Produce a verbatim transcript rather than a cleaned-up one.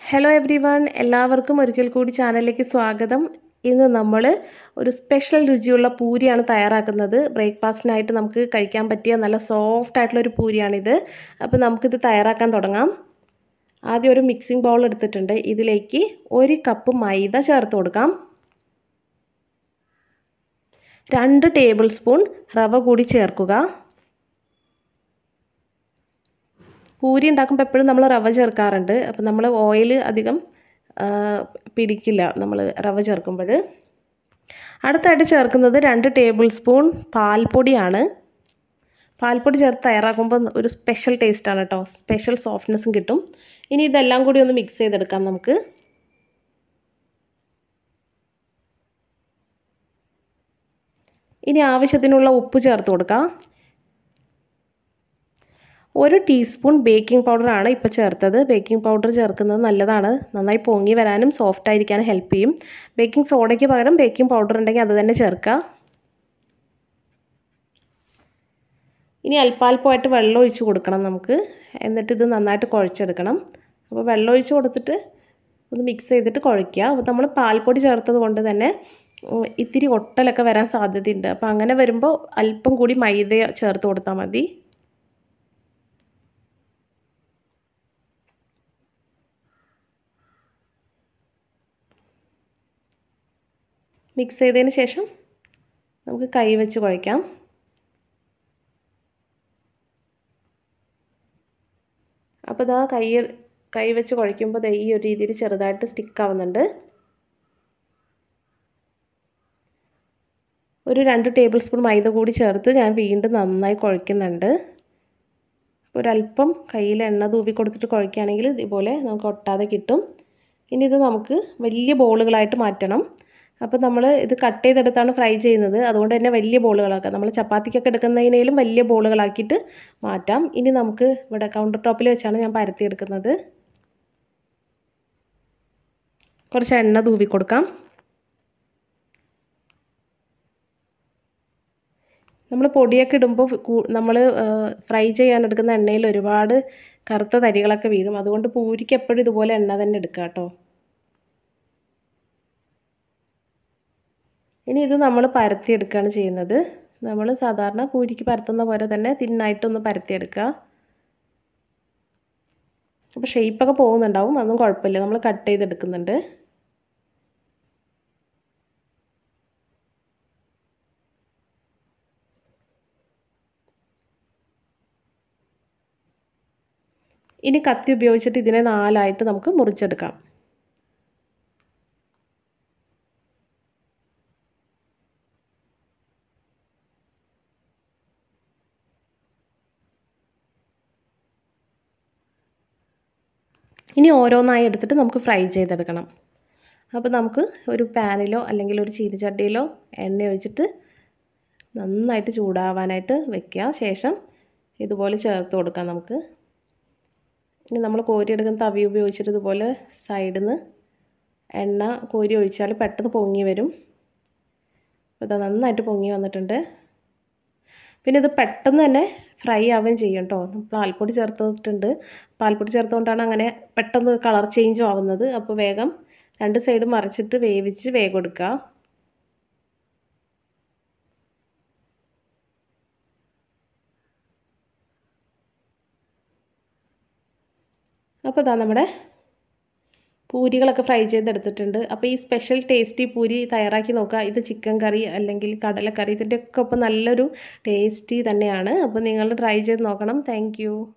Hello every one, എല്ലാവർക്കും ഒരിക്കൽ കൂടി ചാനലിലേക്ക് സ്വാഗതം. ഇന്ന് നമ്മൾ ഒരു സ്പെഷ്യൽ രുചിയുള്ള പൂരിയാണ് തയ്യാറാക്കുന്നത്. ബ്രേക്ക്ഫാസ്റ്റിനായിട്ട് നമുക്ക് കഴിക്കാൻ പറ്റിയ നല്ല സോഫ്റ്റ് ആയിട്ടുള്ളൊരു പൂരിയാണിത്. അപ്പോൾ നമുക്കിത് തയ്യാറാക്കാൻ തുടങ്ങാം. ആദ്യം ഒരു മിക്സിംഗ് ബൗൾ എടുത്തിട്ടുണ്ട്. ഇതിലേക്ക് ഒരു കപ്പ് മൈദ ചേർത്ത് കൊടുക്കാം. രണ്ട് ടേബിൾ സ്പൂൺ റവ കൂടി ചേർക്കുക. പൂരി ഉണ്ടാക്കുമ്പോൾ എപ്പോഴും നമ്മൾ റവ ചേർക്കാറുണ്ട്. അപ്പോൾ നമ്മൾ ഓയിൽ അധികം പിടിക്കില്ല നമ്മൾ റവ ചേർക്കുമ്പോൾ. അടുത്തായിട്ട് ചേർക്കുന്നത് രണ്ട് ടേബിൾ സ്പൂൺ പാൽപ്പൊടിയാണ്. പാൽപ്പൊടി ചേർത്ത് തയ്യാറാക്കുമ്പോൾ ഒരു സ്പെഷ്യൽ ടേസ്റ്റാണ് കേട്ടോ, സ്പെഷ്യൽ സോഫ്റ്റ്നെസ്സും കിട്ടും. ഇനി ഇതെല്ലാം കൂടി ഒന്ന് മിക്സ് ചെയ്തെടുക്കാം നമുക്ക്. ഇനി ആവശ്യത്തിനുള്ള ഉപ്പ് ചേർത്ത് കൊടുക്കാം. ഒരു ടീസ്പൂൺ ബേക്കിംഗ് പൗഡറാണ് ഇപ്പോൾ ചേർത്തത്. ബേക്കിംഗ് പൗഡർ ചേർക്കുന്നത് നല്ലതാണ്, നന്നായി പൊങ്ങി വരാനും സോഫ്റ്റ് ആയിരിക്കാനും ഹെൽപ്പ് ചെയ്യും. ബേക്കിംഗ് സോഡയ്ക്ക് പകരം ബേക്കിംഗ് പൗഡർ ഉണ്ടെങ്കിൽ അത് തന്നെ ചേർക്കുക. ഇനി അല്പാൽപ്പമായിട്ട് വെള്ളം ഒഴിച്ച് കൊടുക്കണം നമുക്ക്. എന്നിട്ട് ഇത് നന്നായിട്ട് കുഴച്ചെടുക്കണം. അപ്പോൾ വെള്ളം ഒഴിച്ച് കൊടുത്തിട്ട് ഒന്ന് മിക്സ് ചെയ്തിട്ട് കുഴയ്ക്കുക. അപ്പോൾ നമ്മൾ പാൽപ്പൊടി ചേർത്തത് കൊണ്ട് തന്നെ ഇത്തിരി ഒട്ടലൊക്കെ വരാൻ സാധ്യതയുണ്ട്. അപ്പോൾ അങ്ങനെ വരുമ്പോൾ അല്പം കൂടി മൈദ ചേർത്ത് കൊടുത്താൽ മതി. മിക്സ് ചെയ്തതിന് ശേഷം നമുക്ക് കൈ വെച്ച് കുഴയ്ക്കാം. അപ്പോൾ ഇതാ കൈ കൈ വെച്ച് കുഴയ്ക്കുമ്പോൾ ഈ ഒരു രീതിയിൽ ചെറുതായിട്ട് സ്റ്റിക്ക് ആവുന്നുണ്ട്. ഒരു രണ്ട് ടേബിൾ സ്പൂൺ മൈദ കൂടി ചേർത്ത് ഞാൻ വീണ്ടും നന്നായി കുഴയ്ക്കുന്നുണ്ട്. ഒരല്പം കയ്യിൽ എണ്ണ തൂവി കൊടുത്തിട്ട് കുഴയ്ക്കുകയാണെങ്കിൽ ഇതുപോലെ നമുക്ക് ഒട്ടാതെ കിട്ടും. ഇനി ഇത് നമുക്ക് വലിയ ബോളുകളായിട്ട് മാറ്റണം. അപ്പോൾ നമ്മൾ ഇത് കട്ട് ചെയ്തെടുത്താണ് ഫ്രൈ ചെയ്യുന്നത്, അതുകൊണ്ട് തന്നെ വലിയ ബോളുകളാക്കാം. നമ്മൾ ചപ്പാത്തിക്കൊക്കെ എടുക്കുന്നതിനേലും വലിയ ബോളുകളാക്കിയിട്ട് മാറ്റാം. ഇനി നമുക്ക് ഇവിടെ കൗണ്ടർ ടോപ്പിൽ വെച്ചാണ് ഞാൻ പരത്തിയെടുക്കുന്നത്. കുറച്ച് എണ്ണ തൂവി കൊടുക്കാം. നമ്മൾ പൊടിയൊക്കെ ഇടുമ്പോൾ നമ്മൾ ഫ്രൈ ചെയ്യാനെടുക്കുന്ന എണ്ണയിൽ ഒരുപാട് കറുത്ത തരികളൊക്കെ വീഴും. അതുകൊണ്ട് പൂരിക്ക് എപ്പോഴും ഇതുപോലെ എണ്ണ തന്നെ എടുക്കുക കേട്ടോ. ഇനി ഇത് നമ്മൾ പരത്തിയെടുക്കുകയാണ് ചെയ്യുന്നത്. നമ്മൾ സാധാരണ പൂരിക്ക് പരത്തുന്ന പോലെ തന്നെ തിന്നായിട്ടൊന്ന് പരത്തിയെടുക്കുക. അപ്പോൾ ഷേപ്പൊക്കെ പോകുന്നുണ്ടാവും, അതൊന്നും കുഴപ്പമില്ല, നമ്മൾ കട്ട് ചെയ്തെടുക്കുന്നുണ്ട്. ഇനി കത്തി ഉപയോഗിച്ചിട്ട് ഇതിനെ നാലായിട്ട് നമുക്ക് മുറിച്ചെടുക്കാം. ഇനി ഓരോന്നായി എടുത്തിട്ട് നമുക്ക് ഫ്രൈ ചെയ്തെടുക്കണം. അപ്പോൾ നമുക്ക് ഒരു പാനിലോ അല്ലെങ്കിൽ ഒരു ചീനിച്ചട്ടിയിലോ എണ്ണ ഒഴിച്ചിട്ട് നന്നായിട്ട് ചൂടാവാനായിട്ട് വെക്കുക. ശേഷം ഇതുപോലെ ചേർത്ത് കൊടുക്കാം നമുക്ക്. ഇനി നമ്മൾ കോരിയെടുക്കുന്ന തവി ഉപയോഗിച്ചിട്ട് ഇതുപോലെ സൈഡിൽ നിന്ന് എണ്ണ കോരി ഒഴിച്ചാൽ പെട്ടെന്ന് പൊങ്ങി വരും. അപ്പോൾ ഇത് നന്നായിട്ട് പൊങ്ങി വന്നിട്ടുണ്ട്. പിന്നെ ഇത് പെട്ടെന്ന് തന്നെ ഫ്രൈ ആവുകയും ചെയ്യും കേട്ടോ. പാൽപ്പൊടി ചേർത്തിട്ടുണ്ട്, പാൽപ്പൊടി ചേർത്തുകൊണ്ടാണ് അങ്ങനെ പെട്ടെന്ന് കളർ ചേഞ്ച് ആവുന്നത്. അപ്പോൾ വേഗം രണ്ട് സൈഡും മറിച്ചിട്ട് വേവിച്ച് വേഗം എടുക്കുക. അപ്പോൾ ഇതാ നമ്മുടെ പൂരികളൊക്കെ ഫ്രൈ ചെയ്തെടുത്തിട്ടുണ്ട്. അപ്പോൾ ഈ സ്പെഷ്യൽ ടേസ്റ്റി പൂരി തയ്യാറാക്കി നോക്കുക. ഇത് ചിക്കൻ കറി അല്ലെങ്കിൽ കടലക്കറി ഇതിൻ്റെയൊക്കെ ഒപ്പം നല്ലൊരു ടേസ്റ്റി തന്നെയാണ്. അപ്പോൾ നിങ്ങൾ ട്രൈ ചെയ്ത് നോക്കണം. താങ്ക്